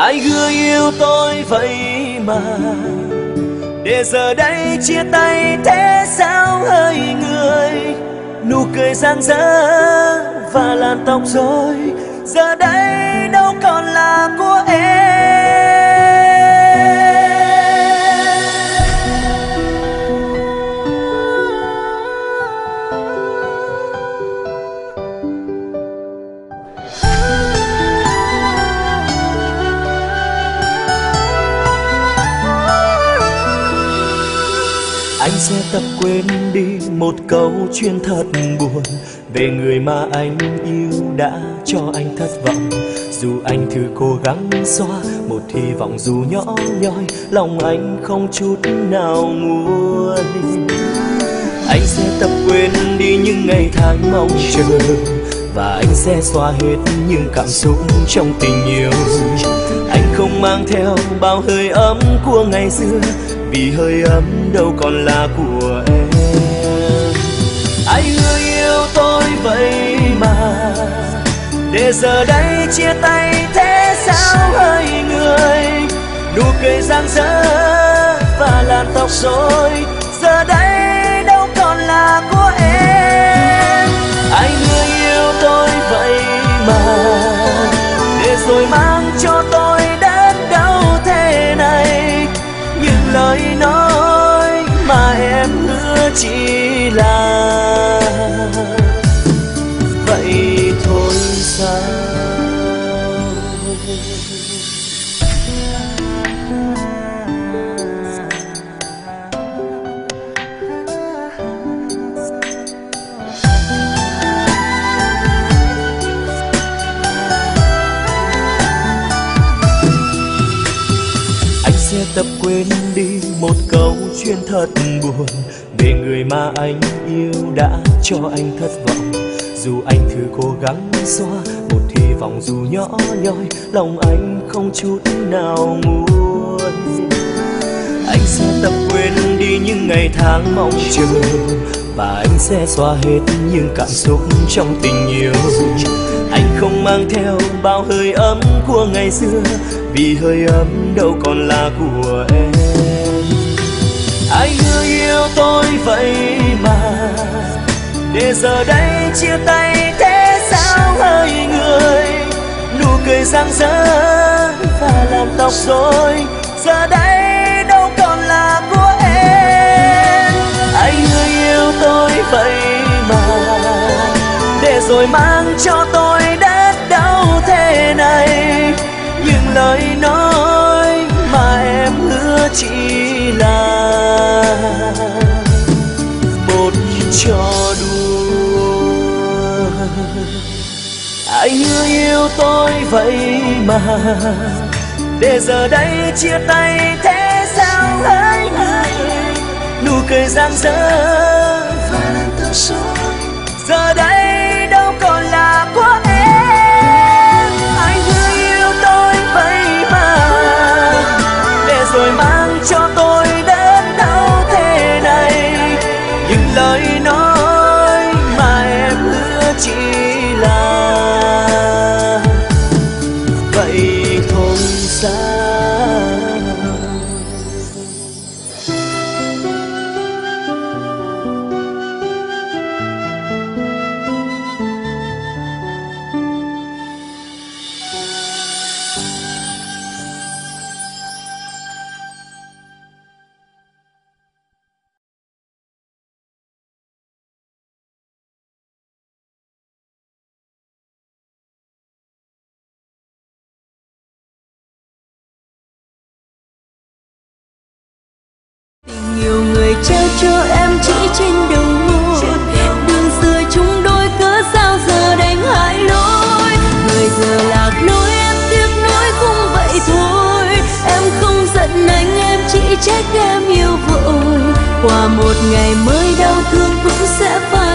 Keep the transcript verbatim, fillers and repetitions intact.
Anh hứa yêu tôi vậy mà, để giờ đây chia tay thế sao hỡi người. Nụ cười rạng rỡ và làn tóc rối giờ đây đâu còn là của em. Anh sẽ tập quên đi một câu chuyện thật buồn về người mà anh yêu đã cho anh thất vọng. Dù anh thử cố gắng xóa một hy vọng dù nhỏ nhoi, lòng anh không chút nào nguôi. Anh sẽ tập quên đi những ngày tháng mong chờ, và anh sẽ xóa hết những cảm xúc trong tình yêu. Anh không mang theo bao hơi ấm của ngày xưa, vì hơi ấm đâu còn là của em. Anh hứa yêu tôi vậy mà, để giờ đây chia tay thế sao hỡi người. Nụ cười rạng rỡ và làn tóc rối giờ đây đâu còn là của em. Anh hứa yêu tôi vậy mà, để rồi mang cho tôi đến đâu thế này. Những lời nói mà em hứa chỉ là vậy thôi sao? Tập quên đi một câu chuyện thật buồn về người mà anh yêu đã cho anh thất vọng. Dù anh thử cố gắng xóa một hy vọng dù nhỏ nhoi, lòng anh không chút nào nguôi. Anh sẽ tập quên đi những ngày tháng mong chờ, và anh sẽ xóa hết những cảm xúc trong tình yêu. Anh không mang theo bao hơi ấm của ngày xưa, vì hơi ấm đâu còn là của em. Anh hứa yêu tôi vậy mà, để giờ đây chia tay thế sao hỡi người. Nụ cười rạng rỡ và làm tóc rối giờ đây đâu còn là của em. Anh hứa yêu tôi vậy mà, để rồi mang cho tôi đến đâu thế này. Những lời nói mà em hứa chỉ là một trò đùa. Anh hứa yêu tôi vậy mà, để giờ đây chia tay thế sao hỡi người. Nụ cười rạng rỡ và làn tóc rối giờ đây đâu còn là của em. Anh hứa yêu tôi vậy mà, để rồi mang cho tôi đến đâu thế này. Những lời nói mà em hứa chỉ là vậy thôi sao? Nhiều người trao cho em chỉ trên đầu môi, đường xưa chung đôi cớ sao giờ đánh hai lối. Người giờ lạc lối em tiếc nuối cũng vậy thôi. Em không giận anh em chỉ trách em yêu vội. Qua một ngày mới đau thương cũng sẽ phai.